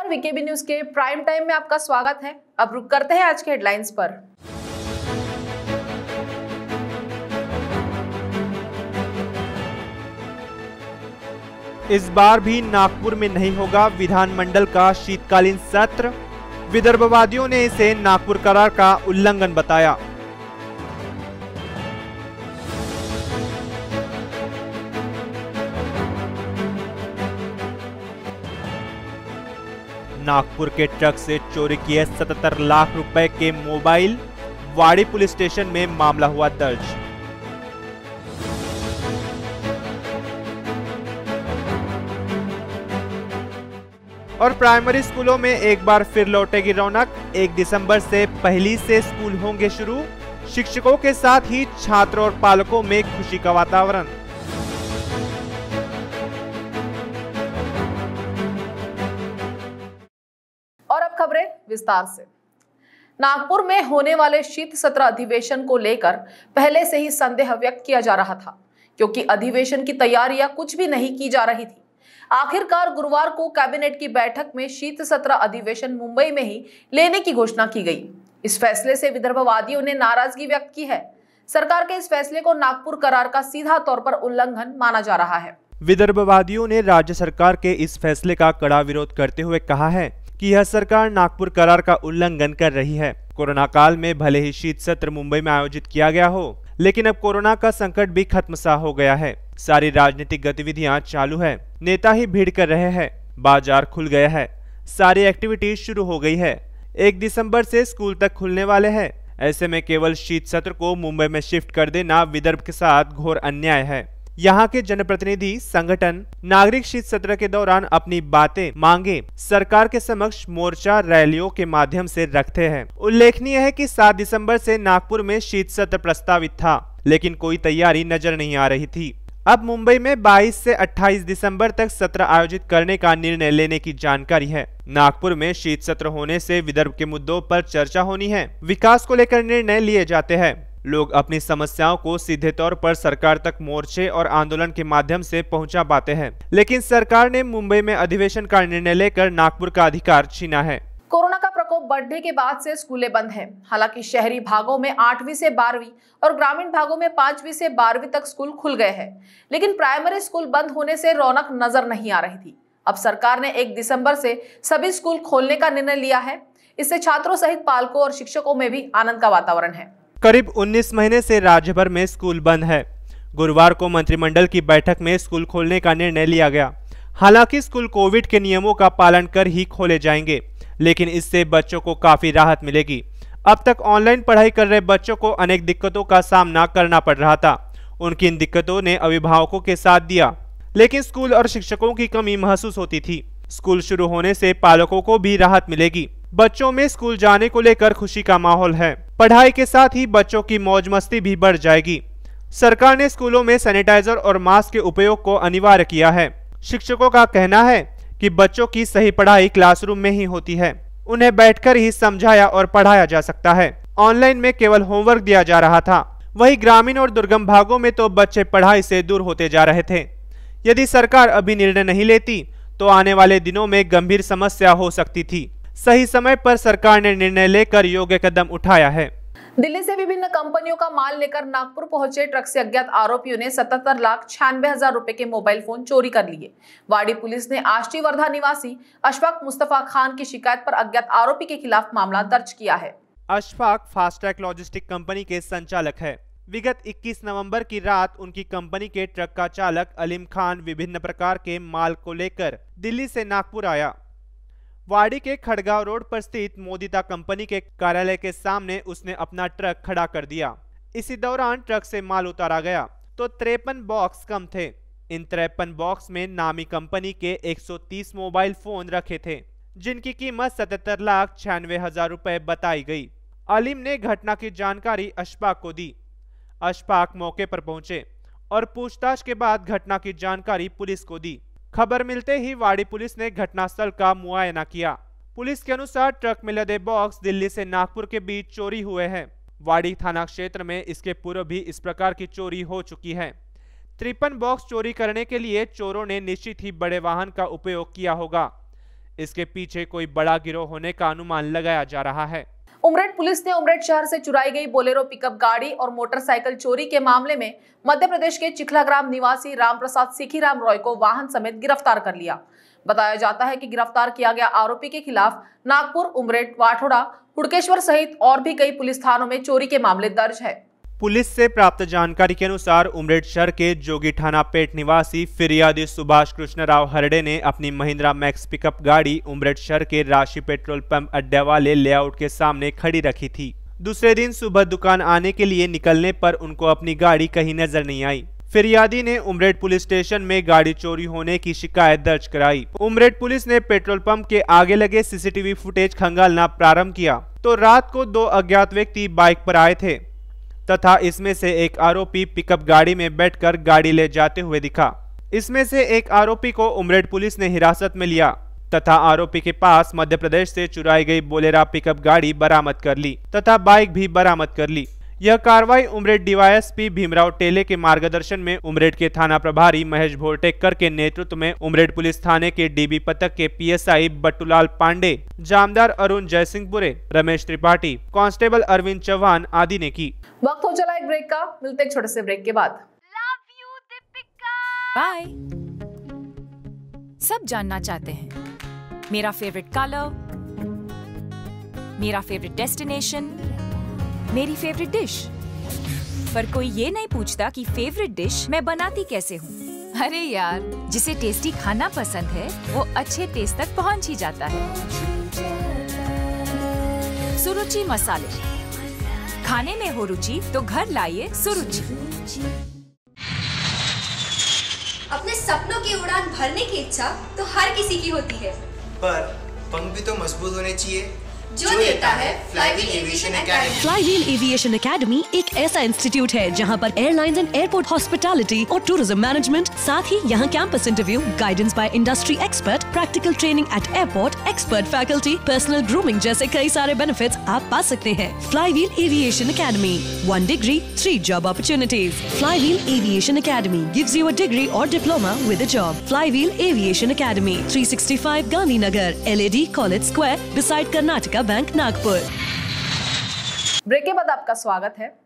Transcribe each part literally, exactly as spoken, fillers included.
नमस्कार, VKB news के prime time में आपका स्वागत है। अब रुक करते हैं आज के हेडलाइंस पर। इस बार भी नागपुर में नहीं होगा विधानमंडल का शीतकालीन सत्र। विदर्भवादियों ने इसे नागपुर करार का उल्लंघन बताया। नागपुर के ट्रक से चोरी किए सतहत्तर लाख रुपए के मोबाइल। वाड़ी पुलिस स्टेशन में मामला हुआ दर्ज। और प्राइमरी स्कूलों में एक बार फिर लौटेगी रौनक। एक दिसंबर से पहली से स्कूल होंगे शुरू। शिक्षकों के साथ ही छात्रों और पालकों में खुशी का वातावरण। और अब खबरें विस्तार से। नागपुर में होने वाले शीत सत्र अधिवेशन को लेकर पहले से ही संदेह व्यक्त किया जा रहा था, क्योंकि अधिवेशन की तैयारियां कुछ भी नहीं की जा रही थी। आखिरकार गुरुवार को कैबिनेट की बैठक में शीत सत्र अधिवेशन मुंबई में ही लेने की घोषणा की गई। इस फैसले से विदर्भवादियों ने नाराजगी व्यक्त की है। सरकार के इस फैसले को नागपुर करार का सीधा तौर पर उल्लंघन माना जा रहा है। विदर्भवादियों ने राज्य सरकार के इस फैसले का कड़ा विरोध करते हुए कहा है कि यह सरकार नागपुर करार का उल्लंघन कर रही है। कोरोना काल में भले ही शीत सत्र मुंबई में आयोजित किया गया हो, लेकिन अब कोरोना का संकट भी खत्म सा हो गया है। सारी राजनीतिक गतिविधियां चालू है, नेता ही भीड़ कर रहे हैं, बाजार खुल गया है, सारी एक्टिविटीज शुरू हो गई है। एक दिसंबर से स्कूल तक खुलने वाले हैं। ऐसे में केवल शीत सत्र को मुंबई में शिफ्ट कर देना विदर्भ के साथ घोर अन्याय है। यहाँ के जनप्रतिनिधि संगठन नागरिक शीत सत्र के दौरान अपनी बातें मांगे सरकार के समक्ष मोर्चा रैलियों के माध्यम से रखते हैं। उल्लेखनीय है कि सात दिसंबर से नागपुर में शीत सत्र प्रस्तावित था, लेकिन कोई तैयारी नजर नहीं आ रही थी। अब मुंबई में बाईस से अट्ठाईस दिसंबर तक सत्र आयोजित करने का निर्णय लेने की जानकारी है। नागपुर में शीत सत्र होने से विदर्भ के मुद्दों पर चर्चा होनी है, विकास को लेकर निर्णय लिए जाते हैं। लोग अपनी समस्याओं को सीधे तौर पर सरकार तक मोर्चे और आंदोलन के माध्यम से पहुंचा पाते हैं, लेकिन सरकार ने मुंबई में अधिवेशन का निर्णय लेकर नागपुर का अधिकार छीना है। कोरोना का प्रकोप बढ़ने के बाद से स्कूलें बंद हैं। हालांकि शहरी भागों में आठवीं से बारहवीं और ग्रामीण भागों में पांचवीं से बारहवीं तक स्कूल खुल गए हैं, लेकिन प्राइमरी स्कूल बंद होने से रौनक नजर नहीं आ रही थी। अब सरकार ने एक दिसंबर से सभी स्कूल खोलने का निर्णय लिया है। इससे छात्रों सहित पालकों और शिक्षकों में भी आनंद का वातावरण है। करीब उन्नीस महीने से राज्य भर में स्कूल बंद है। गुरुवार को मंत्रिमंडल की बैठक में स्कूल खोलने का निर्णय लिया गया। हालांकि स्कूल कोविड के नियमों का पालन कर ही खोले जाएंगे, लेकिन इससे बच्चों को काफी राहत मिलेगी। अब तक ऑनलाइन पढ़ाई कर रहे बच्चों को अनेक दिक्कतों का सामना करना पड़ रहा था। उनकी इन दिक्कतों ने अभिभावकों के साथ दिया, लेकिन स्कूल और शिक्षकों की कमी महसूस होती थी। स्कूल शुरू होने से पालकों को भी राहत मिलेगी। बच्चों में स्कूल जाने को लेकर खुशी का माहौल है। पढ़ाई के साथ ही बच्चों की मौज मस्ती भी बढ़ जाएगी। सरकार ने स्कूलों में सैनिटाइजर और मास्क के उपयोग को अनिवार्य किया है। शिक्षकों का कहना है कि बच्चों की सही पढ़ाई क्लासरूम में ही होती है। उन्हें बैठकर ही समझाया और पढ़ाया जा सकता है। ऑनलाइन में केवल होमवर्क दिया जा रहा था। वहीं ग्रामीण और दुर्गम भागों में तो बच्चे पढ़ाई से दूर होते जा रहे थे। यदि सरकार अभी निर्णय नहीं लेती तो आने वाले दिनों में गंभीर समस्या हो सकती थी। सही समय पर सरकार ने निर्णय लेकर योग्य कदम उठाया है। दिल्ली से विभिन्न कंपनियों का माल लेकर नागपुर पहुंचे ट्रक से अज्ञात आरोपियों ने सतहत्तर लाख छियानवे हजार रुपए के मोबाइल फोन चोरी कर लिए। वाड़ी पुलिस ने आष्टी वर्धा निवासी अशफाक मुस्तफा खान की शिकायत पर अज्ञात आरोपी के खिलाफ मामला दर्ज किया है। अशफाक फास्ट्रैक लॉजिस्टिक कंपनी के संचालक है। विगत इक्कीस नवंबर की रात उनकी कंपनी के ट्रक का चालक अलीम खान विभिन्न प्रकार के माल को लेकर दिल्ली से नागपुर आया। वाड़ी के खड़गांव रोड पर स्थित मोदिता कंपनी के कार्यालय के सामने उसने अपना ट्रक खड़ा कर दिया। इसी दौरान ट्रक से माल उतारा गया तो तिरपन बॉक्स कम थे। इन तिरपन बॉक्स में नामी कंपनी के एक सौ तीस मोबाइल फोन रखे थे, जिनकी कीमत सतहत्तर लाख छियानवे हजार रुपए बताई गई। अलीम ने घटना की जानकारी अशफाक को दी। अशफाक मौके पर पहुंचे और पूछताछ के बाद घटना की जानकारी पुलिस को दी। खबर मिलते ही वाड़ी पुलिस ने घटनास्थल का मुआयना किया। पुलिस के अनुसार ट्रक में लदे बॉक्स दिल्ली से नागपुर के बीच चोरी हुए हैं। वाड़ी थाना क्षेत्र में इसके पूर्व भी इस प्रकार की चोरी हो चुकी है। तिरपन बॉक्स चोरी करने के लिए चोरों ने निश्चित ही बड़े वाहन का उपयोग किया होगा। इसके पीछे कोई बड़ा गिरोह होने का अनुमान लगाया जा रहा है। उमरेड पुलिस ने उमरेड शहर से चुराई गई बोलेरो पिकअप गाड़ी और मोटरसाइकिल चोरी के मामले में मध्य प्रदेश के चिखलाग्राम निवासी रामप्रसाद सिखीराम रॉय को वाहन समेत गिरफ्तार कर लिया। बताया जाता है कि गिरफ्तार किया गया आरोपी के खिलाफ नागपुर, उमरेड, वाठोड़ा, हुड़केश्वर सहित और भी कई पुलिस थानों में चोरी के मामले दर्ज है। पुलिस से प्राप्त जानकारी के अनुसार उमरेड शहर के जोगी थाना पेट निवासी फिरियादी सुभाष कृष्ण राव हरडे ने अपनी महिंद्रा मैक्स पिकअप गाड़ी उमरेड शहर के राशि पेट्रोल पंप अड्डे वाले लेआउट के सामने खड़ी रखी थी। दूसरे दिन सुबह दुकान आने के लिए निकलने पर उनको अपनी गाड़ी कहीं नजर नहीं आई। फिरियादी ने उमरेड पुलिस स्टेशन में गाड़ी चोरी होने की शिकायत दर्ज कराई। उमरेड पुलिस ने पेट्रोल पंप के आगे लगे सीसीटीवी फुटेज खंगालना प्रारंभ किया तो रात को दो अज्ञात व्यक्ति बाइक पर आए थे तथा इसमें से एक आरोपी पिकअप गाड़ी में बैठकर गाड़ी ले जाते हुए दिखा। इसमें से एक आरोपी को उमरेड पुलिस ने हिरासत में लिया तथा आरोपी के पास मध्य प्रदेश से चुराई गई बोलेरो पिकअप गाड़ी बरामद कर ली तथा बाइक भी बरामद कर ली। यह कार्रवाई उमरेड डीवाईएसपी भीमराव टेले के मार्गदर्शन में उमरेड के थाना प्रभारी महेश भोरटेकर के नेतृत्व में उमरेड पुलिस थाने के डीबी पथक के पीएसआई बट्टूलाल पांडे, जामदार अरुण जयसिंहपुरे, रमेश त्रिपाठी, कांस्टेबल अरविंद चौहान आदि ने की। वक्त हो चला एक ब्रेक का, मिलते एक छोटे से ब्रेक के बाद। बाय। सब जानना चाहते हैं मेरा फेवरेट कलर, मेरा फेवरेट डेस्टिनेशन, मेरी फेवरेट डिश, पर कोई ये नहीं पूछता कि फेवरेट डिश मैं बनाती कैसे हूँ। अरे यार, जिसे टेस्टी खाना पसंद है वो अच्छे टेस्ट तक पहुँच ही जाता है। सुरुचि मसाले, खाने में हो रुचि तो घर लाइए सुरुचि। अपने सपनों की उड़ान भरने की इच्छा तो हर किसी की होती है, पर पंख भी तो मजबूत होने चाहिए जो देता है flywheel aviation academy. Flywheel aviation academy एक ऐसा इंस्टीट्यूट है जहां पर एयरलाइंस एंड एयरपोर्ट हॉस्पिटैलिटी और टूरिज्म मैनेजमेंट, साथ ही यहां campus interview, guidance by industry expert, practical training at airport, expert faculty, personal grooming जैसे कई सारे बेनिफिट्स आप पा सकते हैं। Flywheel aviation academy, one degree three job opportunities. Flywheel aviation academy gives you a degree और diploma with a job. Flywheel aviation academy, three sixty five Gandhinagar, LAD college square, beside Karnataka bank, Nagpur. Break के बाद आपका स्वागत है।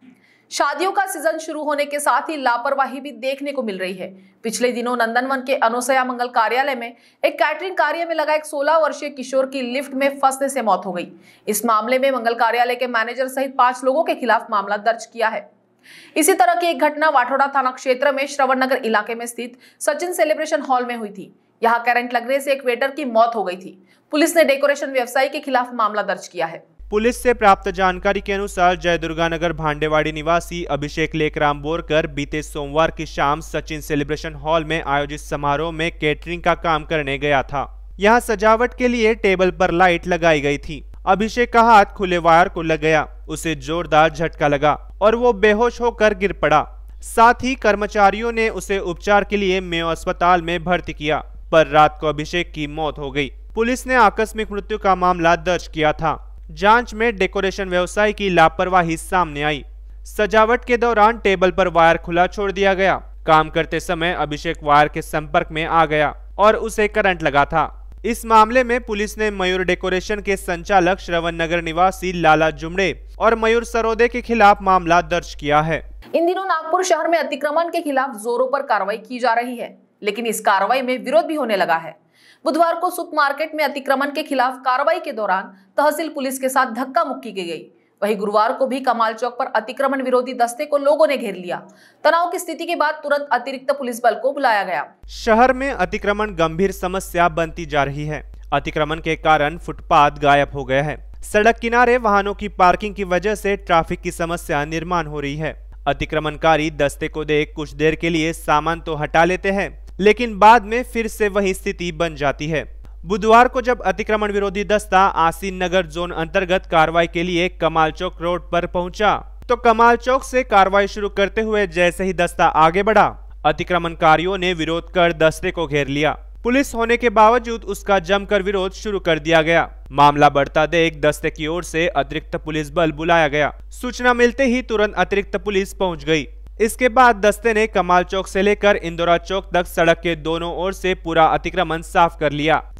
शादियों का season शुरू होने के साथ ही लापरवाही भी देखने को मिल रही है। पिछले दिनों नंदनवन के अनुसया मंगल कार्यालय में एक कैटरिंग कार्य में लगा एक सोलह वर्षीय किशोर की लिफ्ट में फंसने से मौत हो गई। इस मामले में मंगल कार्यालय के मैनेजर सहित पांच लोगों के खिलाफ मामला दर्ज किया है। इसी तरह की एक घटना वाठोड़ा थाना क्षेत्र में श्रवण नगर इलाके में स्थित सचिन सेलिब्रेशन हॉल में हुई थी। यहाँ करंट लगने से एक वेटर की मौत हो गई थी। पुलिस ने डेकोरेशन व्यवसायी के खिलाफ मामला दर्ज किया है। पुलिस से प्राप्त जानकारी के अनुसार जय दुर्गानगर भांडेवाड़ी निवासी अभिषेक लेकराम बोरकर बीते सोमवार की शाम सचिन सेलिब्रेशन हॉल में आयोजित समारोह में केटरिंग का काम करने गया था। यहाँ सजावट के लिए टेबल पर लाइट लगाई गई थी। अभिषेक का हाथ खुले वायर को लग गया, उसे जोरदार झटका लगा और वो बेहोश होकर गिर पड़ा। साथ ही कर्मचारियों ने उसे उपचार के लिए मेयो अस्पताल में भर्ती किया, पर रात को अभिषेक की मौत हो गई। पुलिस ने आकस्मिक मृत्यु का मामला दर्ज किया था। जांच में डेकोरेशन व्यवसायी की लापरवाही सामने आई। सजावट के दौरान टेबल पर वायर खुला छोड़ दिया गया। काम करते समय अभिषेक वायर के संपर्क में आ गया और उसे करंट लगा था। इस मामले में पुलिस ने मयूर डेकोरेशन के संचालक श्रवण नगर निवासी लाला जुमड़े और मयूर सरोदे के खिलाफ मामला दर्ज किया है। इन दिनों नागपुर शहर में अतिक्रमण के खिलाफ जोरों पर कार्रवाई की जा रही है, लेकिन इस कार्रवाई में विरोध भी होने लगा है। बुधवार को सुक मार्केट में अतिक्रमण के खिलाफ कार्रवाई के दौरान तहसील पुलिस के साथ धक्का मुक्की की गई। वहीं गुरुवार को भी कमाल चौक पर अतिक्रमण विरोधी दस्ते को लोगों ने घेर लिया। तनाव की स्थिति के बाद तुरंत अतिरिक्त पुलिस बल को बुलाया गया। शहर में अतिक्रमण गंभीर समस्या बनती जा रही है। अतिक्रमण के कारण फुटपाथ गायब हो गया है। सड़क किनारे वाहनों की पार्किंग की वजह से ट्रैफिक की समस्या निर्माण हो रही है। अतिक्रमणकारी दस्ते को देख कुछ देर के लिए सामान तो हटा लेते हैं, लेकिन बाद में फिर से वही स्थिति बन जाती है। बुधवार को जब अतिक्रमण विरोधी दस्ता आसीन नगर जोन अंतर्गत कार्रवाई के लिए कमाल चौक रोड पर पहुंचा, तो कमाल चौक से कार्रवाई शुरू करते हुए जैसे ही दस्ता आगे बढ़ा, अतिक्रमणकारियों ने विरोध कर दस्ते को घेर लिया। पुलिस होने के बावजूद उसका जमकर विरोध शुरू कर दिया गया। मामला बढ़ता देख दस्ते की ओर से अतिरिक्त पुलिस बल बुलाया गया। सूचना मिलते ही तुरंत अतिरिक्त पुलिस पहुंच गई। इसके बाद दस्ते ने कमाल चौक से लेकर इंदिरा चौक तक सड़क के दोनों ओर से पूरा अतिक्रमण साफ कर लिया।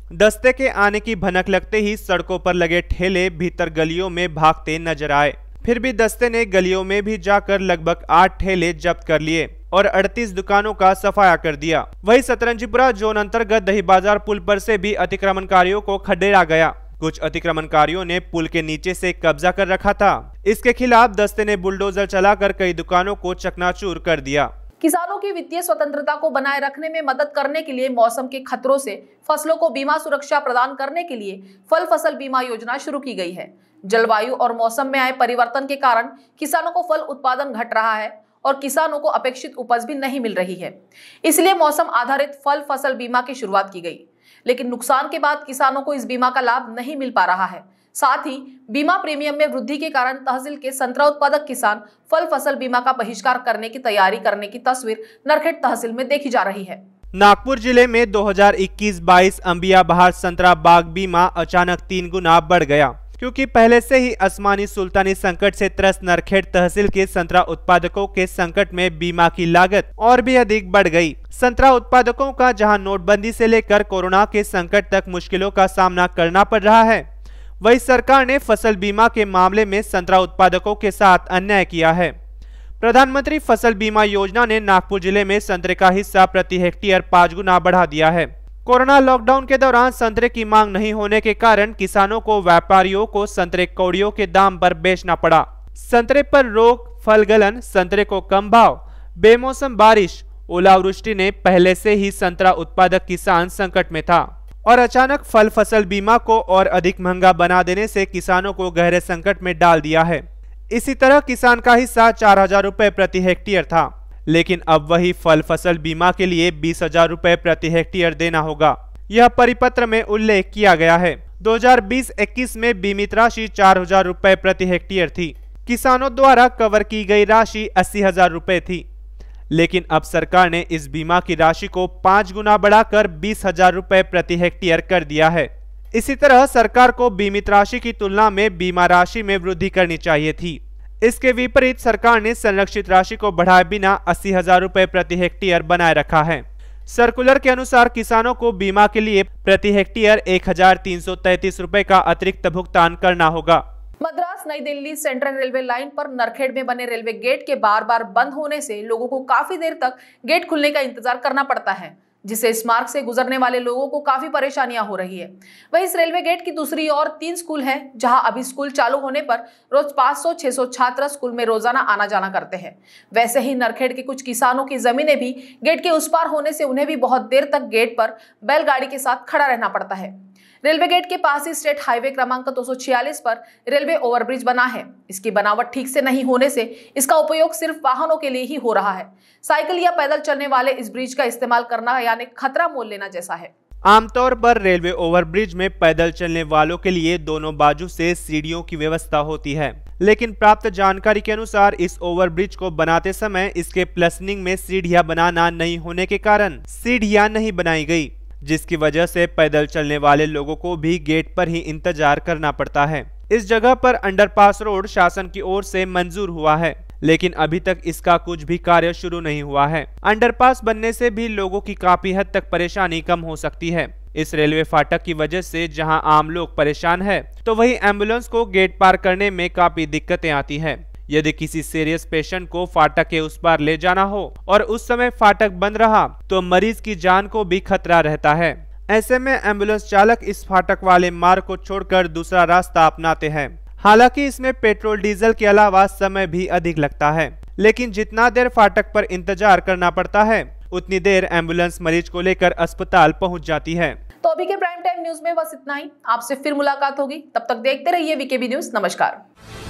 दस्ते के आने की भनक लगते ही सड़कों पर लगे ठेले भीतर गलियों में भागते नजर आए। फिर भी दस्ते ने गलियों में भी जाकर लगभग आठ ठेले जब्त कर लिए और अड़तीस दुकानों का सफाया कर दिया। वहीं सतरंजीपुरा जोन अंतर्गत दही बाजार पुल पर से भी अतिक्रमणकारियों को खदेड़ा गया। कुछ अतिक्रमणकारियों ने पुल के नीचे से कब्जा कर रखा था। इसके खिलाफ दस्ते ने बुलडोजर चलाकर कई दुकानों को चकनाचूर कर दिया। किसानों की वित्तीय स्वतंत्रता को बनाए रखने में मदद करने के लिए मौसम के खतरों से फसलों को बीमा सुरक्षा प्रदान करने के लिए फल फसल बीमा योजना शुरू की गई है। जलवायु और मौसम में आए परिवर्तन के कारण किसानों को फल उत्पादन घट रहा है और किसानों को अपेक्षित उपज भी नहीं मिल रही है। इसलिए मौसम आधारित फल फसल बीमा की शुरुआत की गई, लेकिन नुकसान के बाद किसानों को इस बीमा का लाभ नहीं मिल पा रहा है। साथ ही बीमा प्रीमियम में वृद्धि के कारण तहसील के संतरा उत्पादक किसान फल फसल बीमा का बहिष्कार करने की तैयारी करने की तस्वीर नरखेड़ तहसील में देखी जा रही है। नागपुर जिले में दो हज़ार इक्कीस बाईस अंबिया बहार संतरा बाग बीमा अचानक तीन गुना बढ़ गया, क्योंकि पहले से ही आसमानी सुल्तानी संकट से त्रस्त नरखेड़ तहसील के संतरा उत्पादकों के संकट में बीमा की लागत और भी अधिक बढ़ गई। संतरा उत्पादकों का जहां नोटबंदी से लेकर कोरोना के संकट तक मुश्किलों का सामना करना पड़ रहा है, वहीं सरकार ने फसल बीमा के मामले में संतरा उत्पादकों के साथ अन्याय किया है। प्रधानमंत्री फसल बीमा योजना ने नागपुर जिले में संतरे का हिस्सा प्रति हेक्टेयर पाँच गुना बढ़ा दिया है। कोरोना लॉकडाउन के दौरान संतरे की मांग नहीं होने के कारण किसानों को व्यापारियों को संतरे कौड़ियों के दाम पर बेचना पड़ा। संतरे पर रोग, फल गलन, संतरे को कम भाव, बेमौसम बारिश, ओलावृष्टि ने पहले से ही संतरा उत्पादक किसान संकट में था और अचानक फल फसल बीमा को और अधिक महंगा बना देने से किसानों को गहरे संकट में डाल दिया है। इसी तरह किसान का हिस्सा चार हजार रुपए प्रति हेक्टेयर था, लेकिन अब वही फल फसल बीमा के लिए बीस हजार रुपए प्रति हेक्टेयर देना होगा। यह परिपत्र में उल्लेख किया गया है। दो हज़ार बीस इक्कीस में बीमित राशि चार हजार रुपए प्रति हेक्टेयर थी। किसानों द्वारा कवर की गई राशि अस्सी हजार रुपए थी, लेकिन अब सरकार ने इस बीमा की राशि को पांच गुना बढ़ाकर बीस हजार रुपए प्रति हेक्टेयर कर दिया है। इसी तरह सरकार को बीमित राशि की तुलना में बीमा राशि में वृद्धि करनी चाहिए थी। इसके विपरीत सरकार ने संरक्षित राशि को बढ़ाए बिना अस्सी हजार रुपए प्रति हेक्टेयर बनाए रखा है। सर्कुलर के अनुसार किसानों को बीमा के लिए प्रति हेक्टेयर एक हजार तीन सौ तैतीस रुपए का अतिरिक्त भुगतान करना होगा। मद्रास नई दिल्ली सेंट्रल रेलवे लाइन पर नरखेड़ में बने रेलवे गेट के बार बार बंद होने से लोगों को काफी देर तक गेट खुलने का इंतजार करना पड़ता है, जिससे इस मार्ग से गुजरने वाले लोगों को काफी परेशानियां हो रही है। वहीं इस रेलवे गेट की दूसरी ओर तीन स्कूल हैं, जहां अभी स्कूल चालू होने पर रोज पाँच सौ छह सौ छात्र स्कूल में रोजाना आना जाना करते हैं। वैसे ही नरखेड़ के कुछ किसानों की जमीनें भी गेट के उस पार होने से उन्हें भी बहुत देर तक गेट पर बैलगाड़ी के साथ खड़ा रहना पड़ता है। रेलवे गेट के पास ही स्टेट हाईवे क्रमांक दो सौ छियालीस पर रेलवे ओवरब्रिज बना है। इसकी बनावट ठीक से नहीं होने से इसका उपयोग सिर्फ वाहनों के लिए ही हो रहा है। साइकिल या पैदल चलने वाले इस ब्रिज का इस्तेमाल करना यानी खतरा मोल लेना जैसा है। आमतौर पर रेलवे ओवरब्रिज में पैदल चलने वालों के लिए दोनों बाजू से सीढ़ियों की व्यवस्था होती है, लेकिन प्राप्त जानकारी के अनुसार इस ओवरब्रिज को बनाते समय इसके प्लसनिंग में सीढ़ियां बनाना नहीं होने के कारण सीढ़ियां नहीं बनाई गई, जिसकी वजह से पैदल चलने वाले लोगों को भी गेट पर ही इंतजार करना पड़ता है। इस जगह पर अंडरपास रोड शासन की ओर से मंजूर हुआ है, लेकिन अभी तक इसका कुछ भी कार्य शुरू नहीं हुआ है। अंडरपास बनने से भी लोगों की काफी हद तक परेशानी कम हो सकती है। इस रेलवे फाटक की वजह से जहां आम लोग परेशान है, तो वहीं एम्बुलेंस को गेट पार करने में काफी दिक्कतें आती है। यदि किसी सीरियस पेशेंट को फाटक के उस पार ले जाना हो और उस समय फाटक बंद रहा तो मरीज की जान को भी खतरा रहता है। ऐसे में एम्बुलेंस चालक इस फाटक वाले मार्ग को छोड़कर दूसरा रास्ता अपनाते हैं। हालांकि इसमें पेट्रोल डीजल के अलावा समय भी अधिक लगता है, लेकिन जितना देर फाटक पर इंतजार करना पड़ता है उतनी देर एम्बुलेंस मरीज को लेकर अस्पताल पहुंच जाती है। तो अभी के प्राइम टाइम न्यूज में बस इतना ही। आपसे फिर मुलाकात होगी, तब तक देखते रहिए वीकेबी न्यूज। नमस्कार।